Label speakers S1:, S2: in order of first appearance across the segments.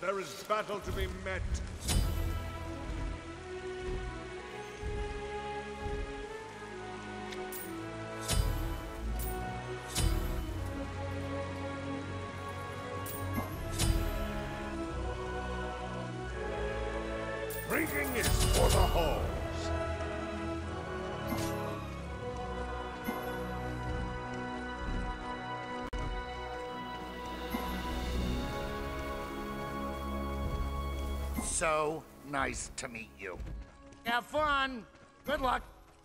S1: There is battle to be met. Drinking is for the halls.
S2: So nice to meet you.
S3: Have fun. Good luck.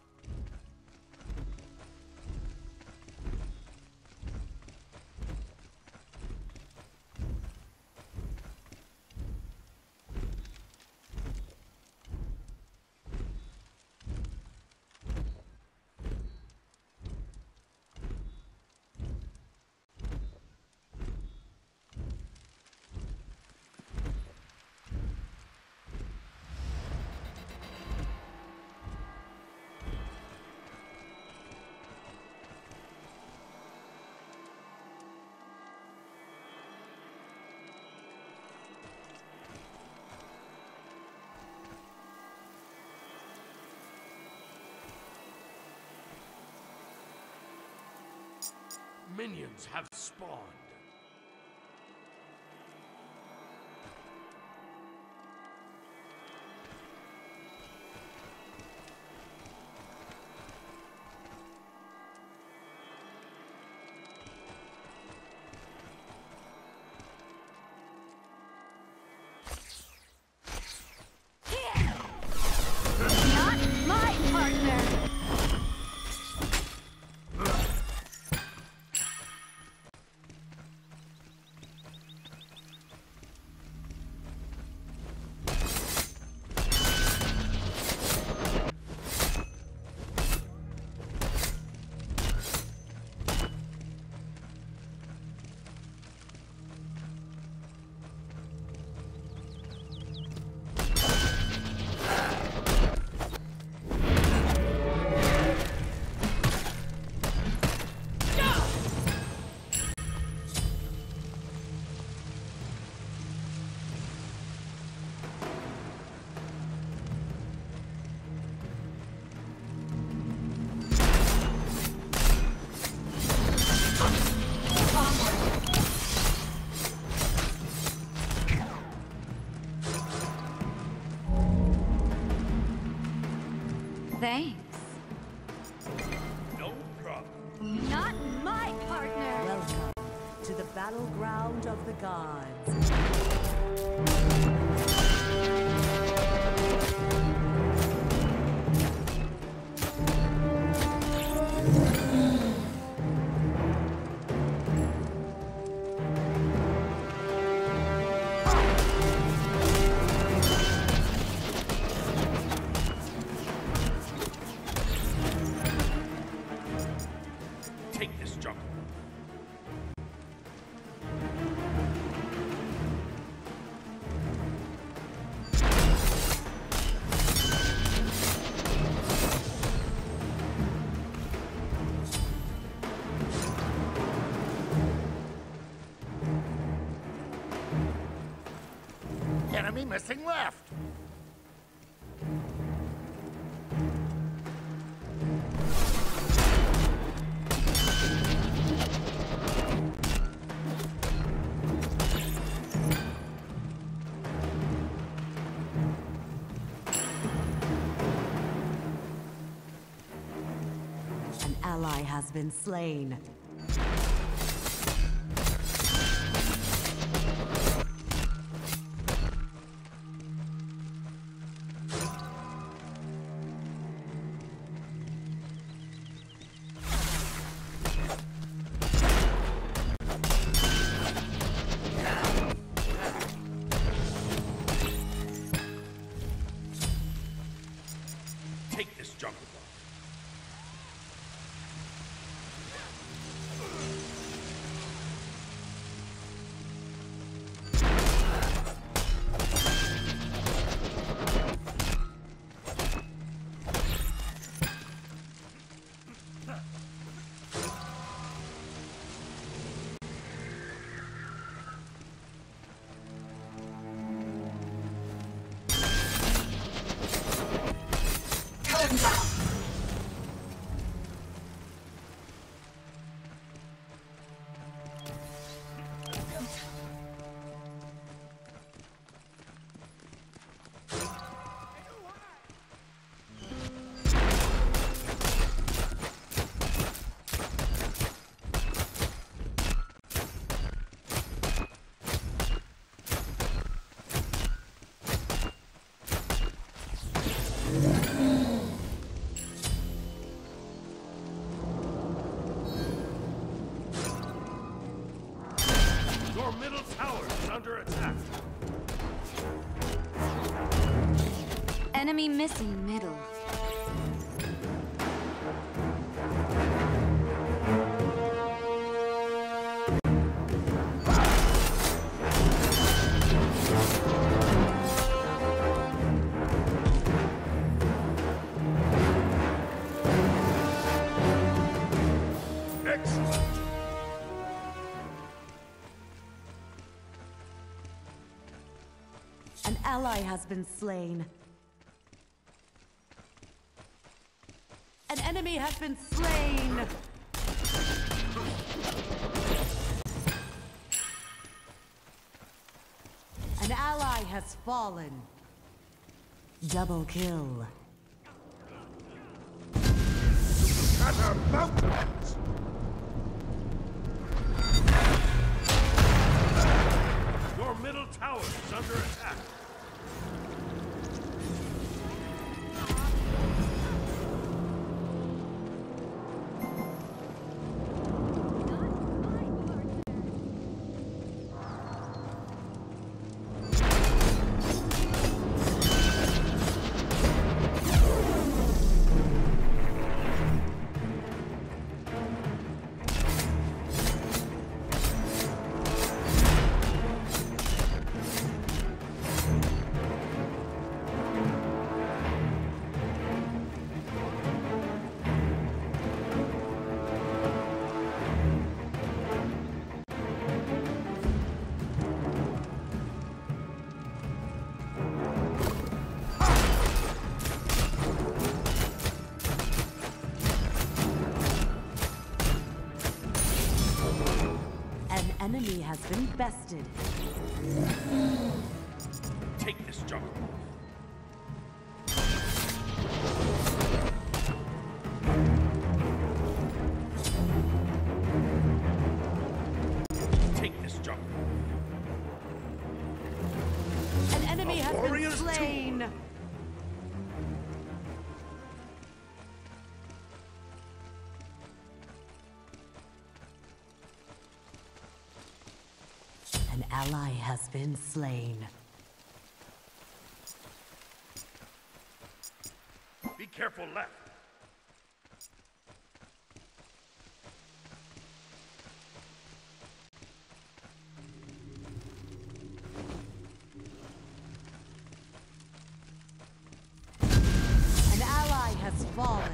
S4: Minions have spawned.
S5: Not my partner! Thanks.
S4: No problem.
S5: Not my partner!
S6: Welcome to the battleground of the gods.
S4: Take this jungle.
S2: Enemy missing left.
S6: An ally has been slain.
S4: Take this jungle. Your middle tower is under attack.
S5: Enemy missing middle.
S1: Excellent.
S6: An ally has been slain. An enemy has been slain. An ally has fallen. Double kill.
S1: Shatter mountains.
S4: Your middle tower is under attack.
S6: Enemy has been bested.
S4: Take this jungle. Take this jungle.
S6: An enemy has been
S1: warrior's
S6: slain. An ally has been slain.
S4: Be careful left.
S6: An ally has fallen.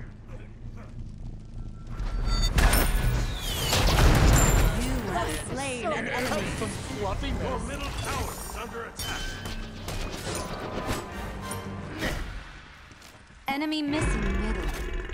S6: You have slain an enemy.
S4: Your middle tower is under attack.
S5: Enemy missing middle.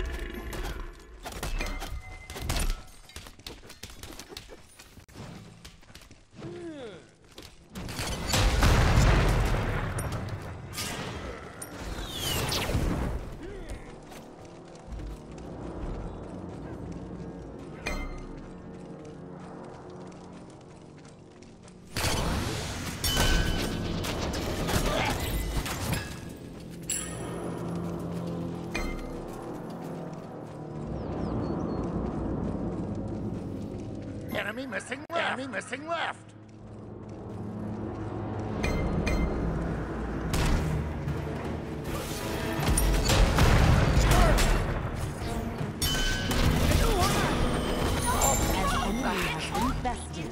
S2: Enemy missing left. Enemy missing left.
S6: An enemy has been bested.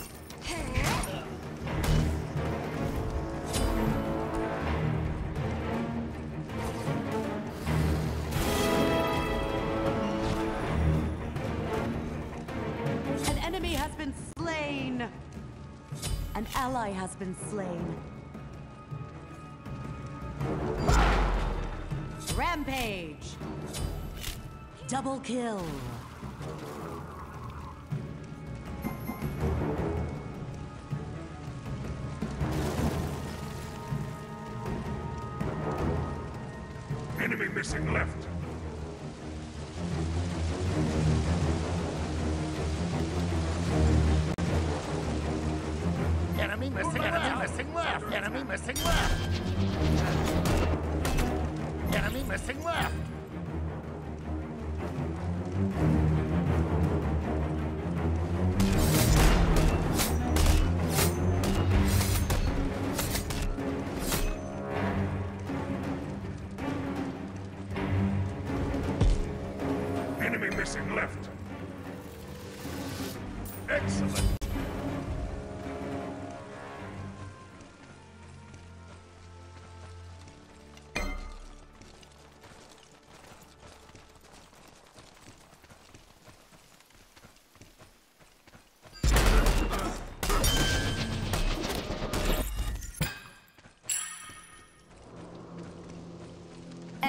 S6: An enemy has been slain. An ally has been slain. Rampage. Double kill.
S1: Enemy missing left.
S2: Enemy missing left. Enemy missing left. Enemy missing left.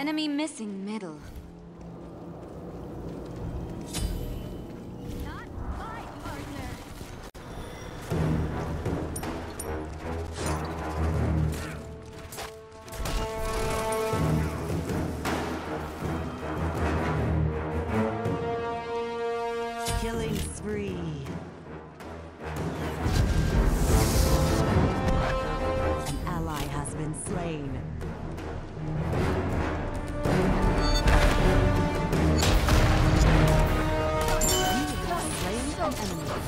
S5: enemy missing middle.
S6: Not my partner. Killing spree. An ally has been slain. You have slain an enemy.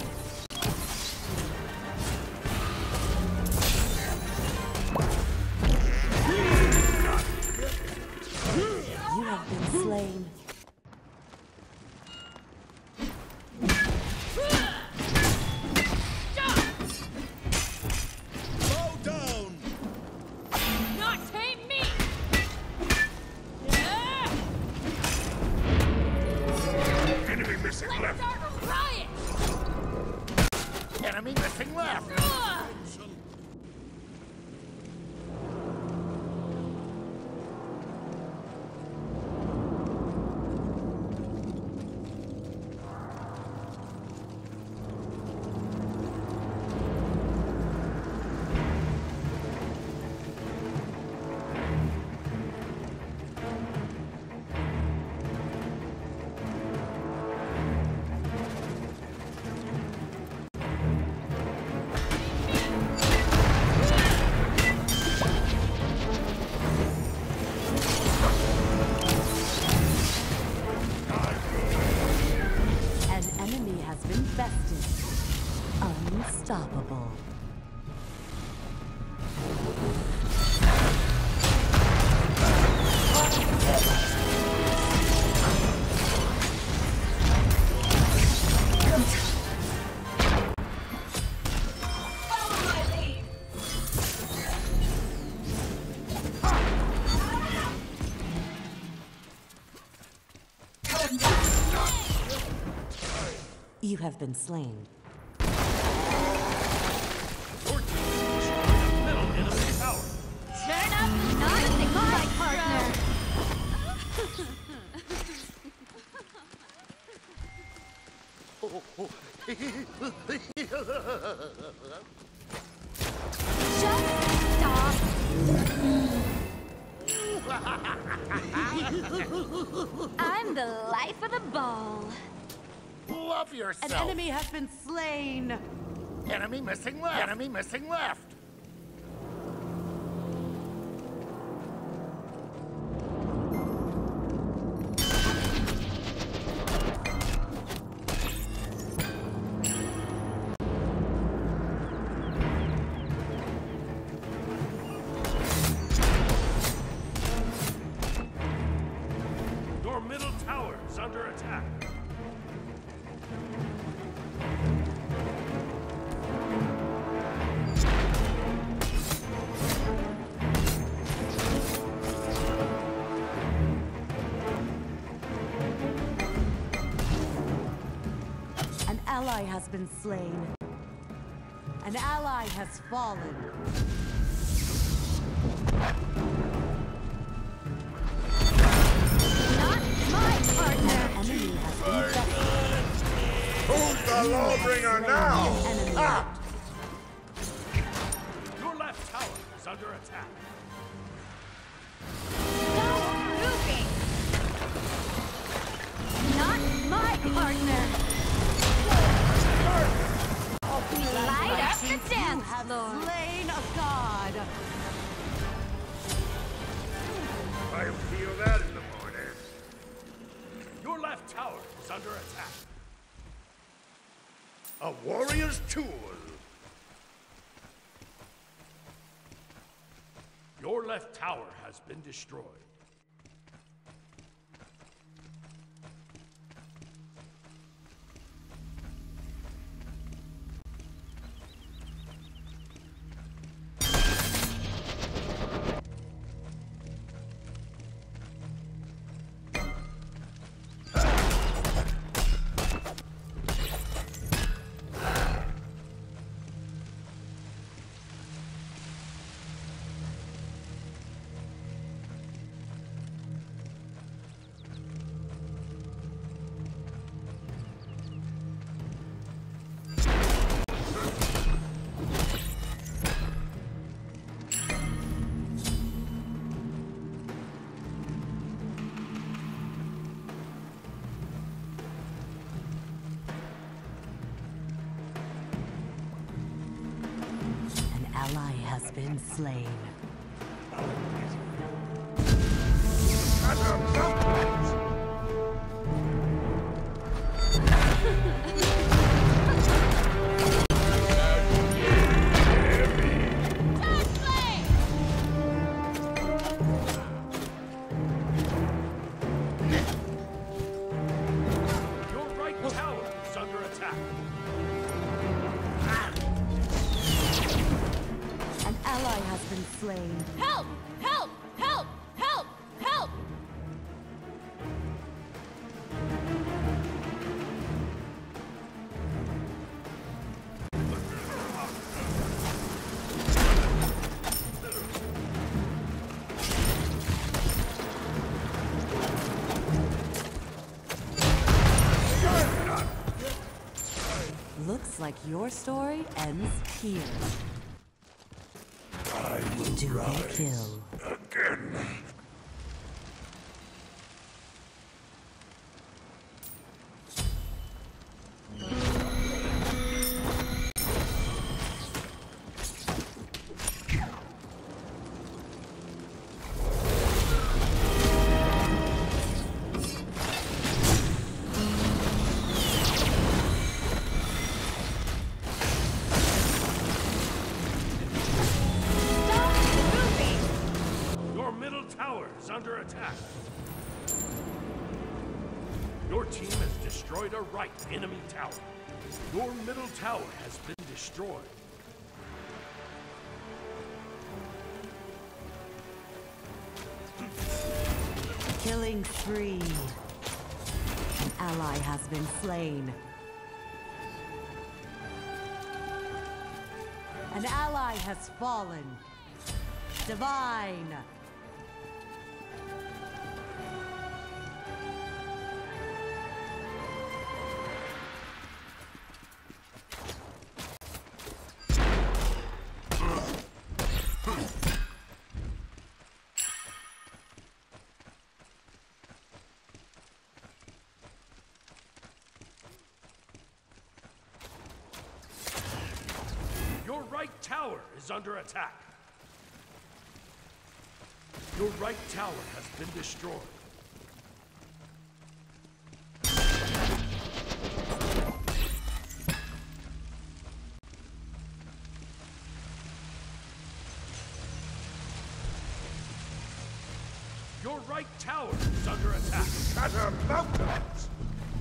S6: You have been slain.
S4: Slow down!
S7: Not tame me!
S1: Enemy missing
S7: Let's
S1: left.
S7: start a riot!
S2: Enemy missing left.
S7: Ugh!
S6: An enemy has been bested. Unstoppable. You have been slain.
S4: Your team is destroying a middle enemy tower.
S7: Turn up not my partner!
S5: Just stop. I'm the life of the ball.
S2: Love
S6: An
S2: yourself.
S6: enemy has been slain.
S2: Enemy missing left. Enemy missing left.
S4: Your middle tower is under attack.
S6: An ally has been slain. An ally has fallen.
S7: Not my partner!
S6: An enemy has been bested.
S1: Who's the Lawbringer now?
S6: Enemy.
S4: Your left tower is under attack.
S7: Moving! Not my partner! Light up the
S6: You
S7: dance
S6: have
S7: floor!
S6: slain a god.
S1: I'll feel that in the morning.
S4: Your left tower is under attack.
S1: A warrior's tool.
S4: Your left tower has been destroyed.
S6: ally has been slain.
S4: Your right tower is under attack.
S6: An ally has been slain.
S5: Help! Help! Help! Help! Help!
S6: Looks like your story ends here. Do they kill?
S1: Again.
S4: Your middle tower is under attack. Your team has destroyed a right enemy tower. Your middle tower has been destroyed.
S6: Killing spree. An ally has been slain. An ally has fallen. Divine.
S4: Your right tower is under attack. Your right tower has been destroyed. Your right tower is under attack.
S1: Shatter mountains!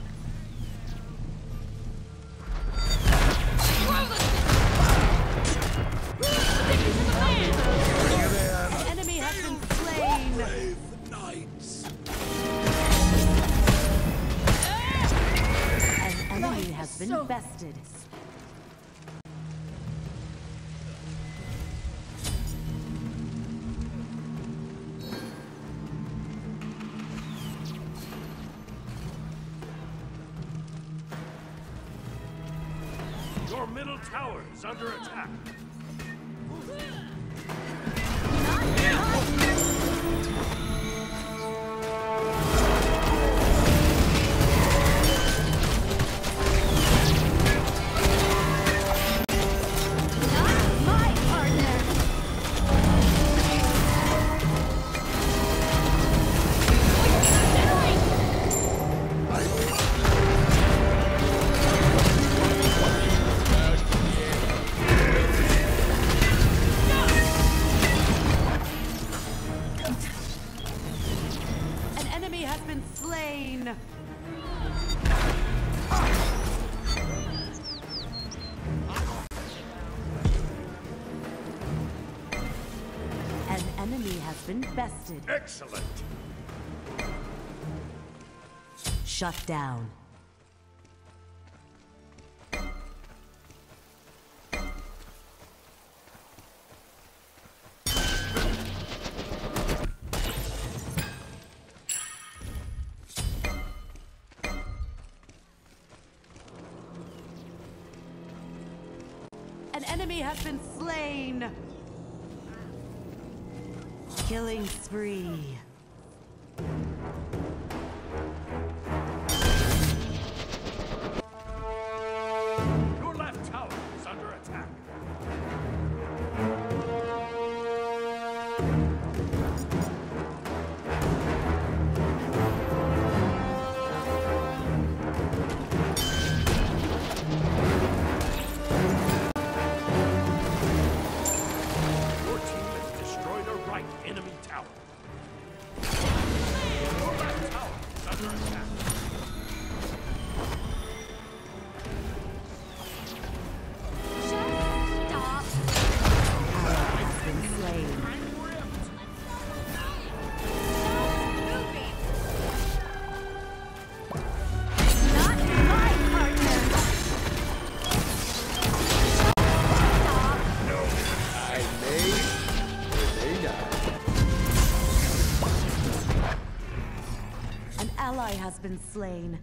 S6: An enemy has been slain. An enemy has been bested.
S4: Your middle tower is under attack.
S7: Not my partner.
S6: An enemy has been slain. An enemy has been bested.
S1: Excellent!
S6: Shut down. An enemy has been slain. Killing spree.
S4: Your left tower is under attack.
S6: has been slain.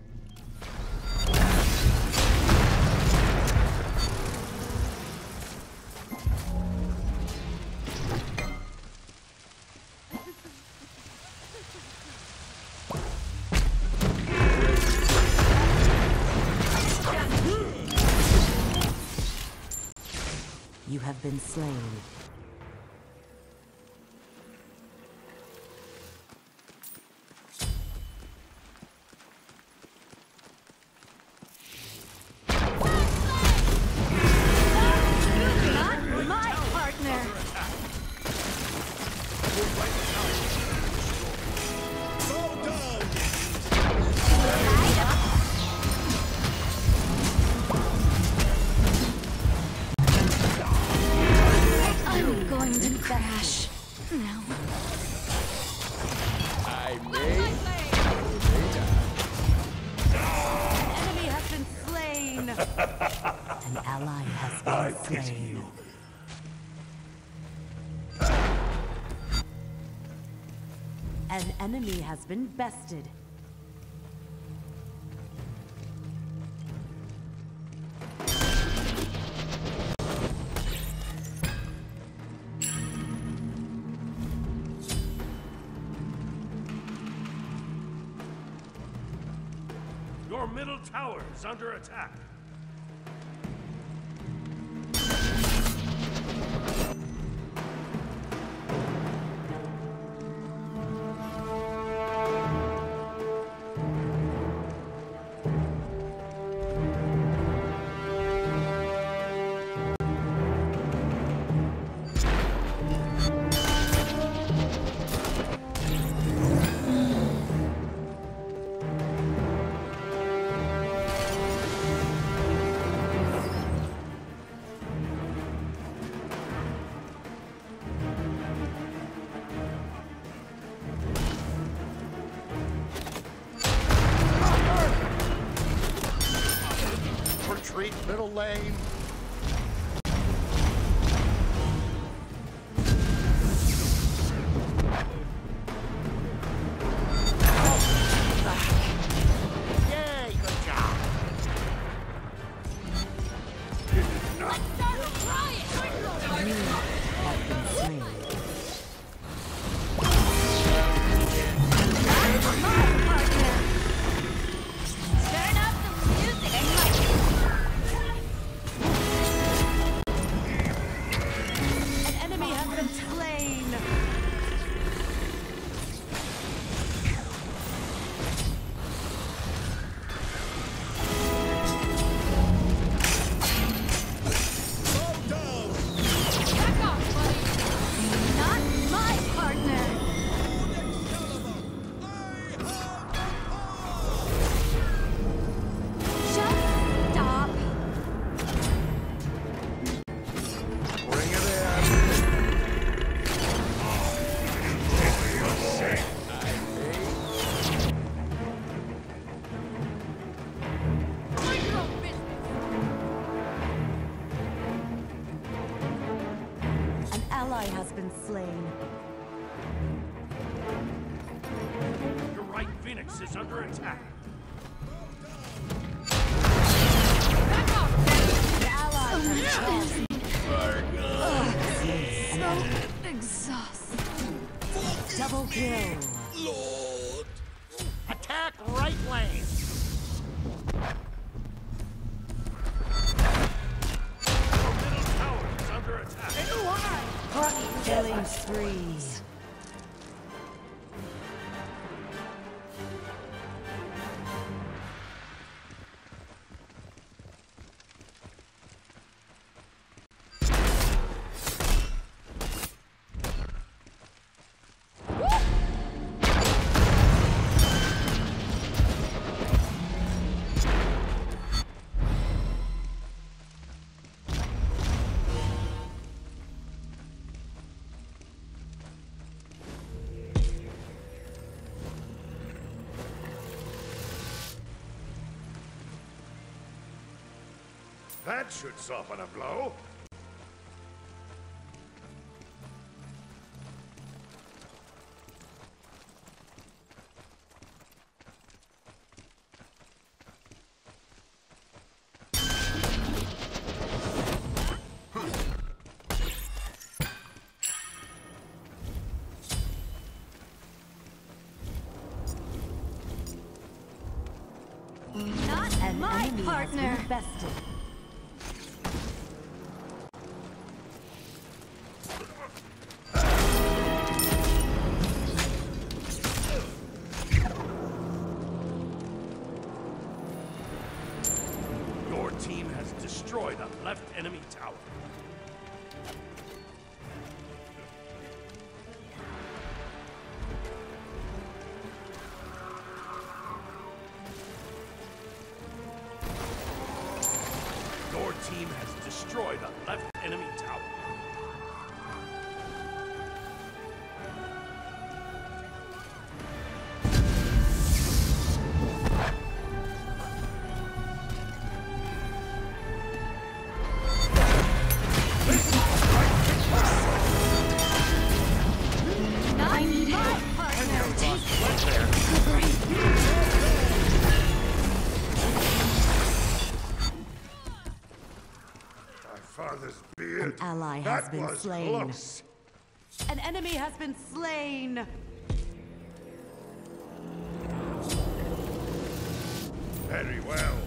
S6: You have been slain.
S7: Not my partner. I'm going to crash. No.
S6: An enemy has been slain. An ally has been slain. An enemy has been bested.
S4: Your middle tower is under attack.
S2: Retreat, middle lane. Yay, good job.
S6: Have been slain.
S7: Turn up the music and
S6: An enemy has been slain.
S7: back off, buddy. Not my partner. Just stop.
S2: Bring it in.
S7: Mind your own business.
S6: An ally has been slain.
S4: Your right Phoenix is under attack.
S7: Back off,
S6: The ally has been
S7: so exhausting.
S6: double kill.
S2: Attack right lane.
S4: Your middle tower is under attack.
S6: Killing spree.
S1: That should soften a blow.
S7: partner.
S6: Has been bested.
S4: Your team has destroyed a left enemy tower. Your team has destroyed a left enemy tower.
S7: I need help, partner.
S1: My father's beard.
S6: An ally has
S1: That
S6: been
S1: was
S6: slain.
S1: close.
S6: An enemy has been slain.
S1: Very well.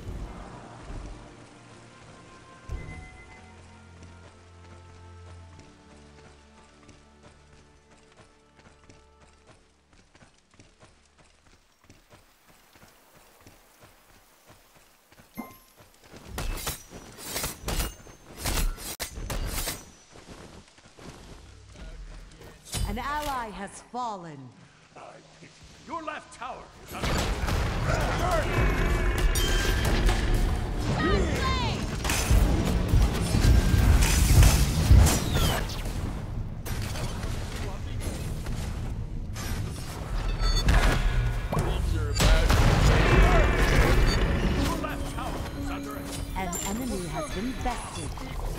S6: An ally has fallen.
S4: Your left tower is under attack. Your left tower is under attack.
S6: An enemy has been bested.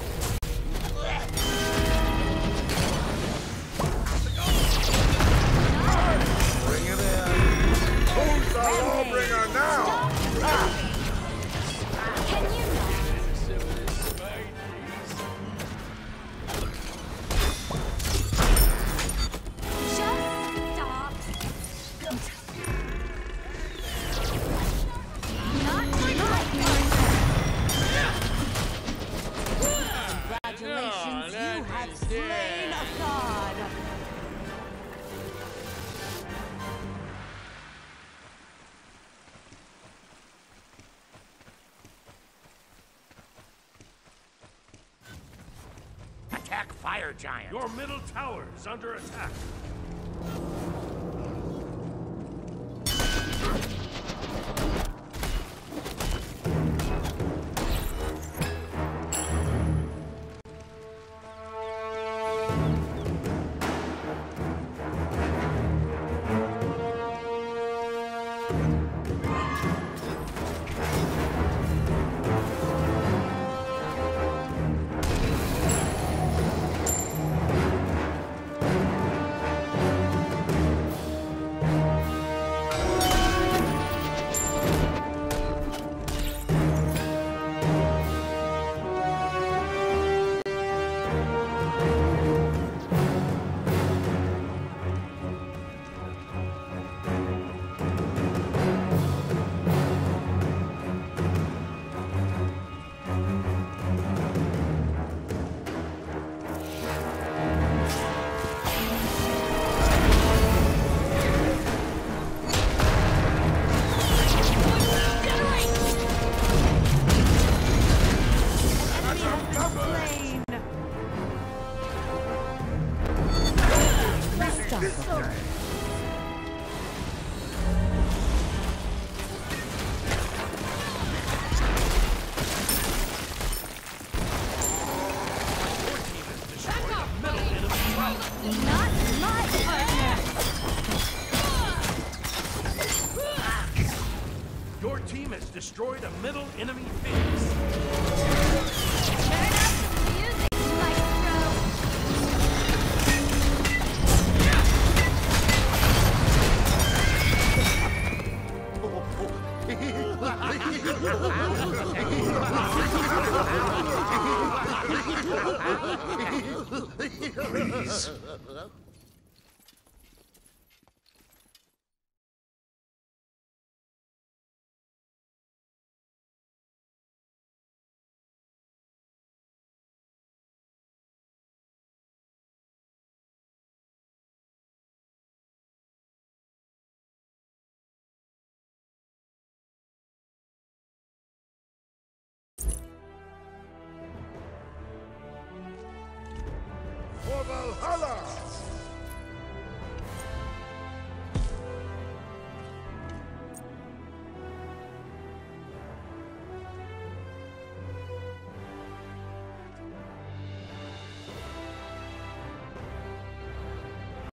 S1: Bring it in. Who's the lawbringer now?
S7: Can you not? Just stop. Not for my
S6: Congratulations, you have slain a god.
S2: Attack fire giant.
S4: Your middle tower is under attack.
S6: Slain. Unstoppable.
S4: Your team has destroyed a middle enemy tower.
S7: Not my partner.
S4: Your team has destroyed a middle enemy base.
S7: Turn up the music, maestro.
S1: Please. For Valhalla!